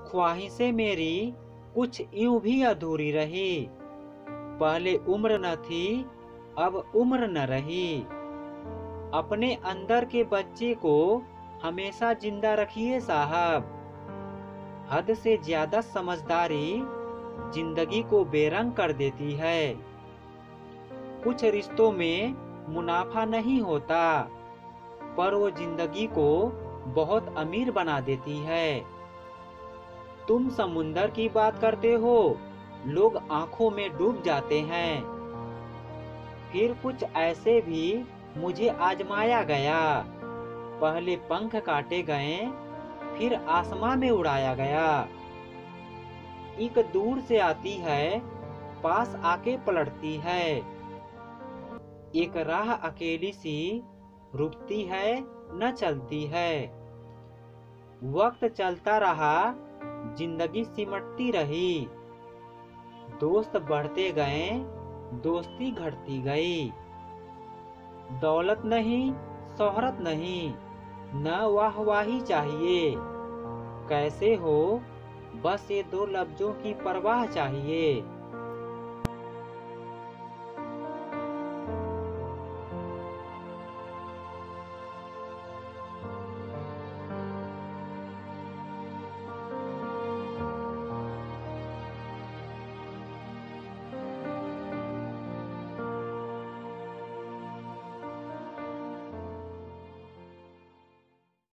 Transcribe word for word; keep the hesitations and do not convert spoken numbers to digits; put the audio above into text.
ख्वाहिशें मेरी कुछ यूं भी अधूरी रही। पहले उम्र न थी, अब उम्र न रही। अपने अंदर के बच्चे को हमेशा जिंदा रखिए साहब। हद से ज्यादा समझदारी जिंदगी को बेरंग कर देती है। कुछ रिश्तों में मुनाफा नहीं होता, पर वो जिंदगी को बहुत अमीर बना देती है। तुम समुंदर की बात करते हो, लोग आंखों में डूब जाते हैं। फिर कुछ ऐसे भी मुझे आजमाया गया। पहले पंख काटे गए, फिर आसमां में उड़ाया गया। एक दूर से आती है, पास आके पलटती है। एक राह अकेली सी रुकती है, न चलती है। वक्त चलता रहा, जिंदगी सिमटती रही। दोस्त बढ़ते गए, दोस्ती घटती गई। दौलत नहीं, शोहरत नहीं, न वाहवाही चाहिए। कैसे हो, बस ये दो लफ्जों की परवाह चाहिए।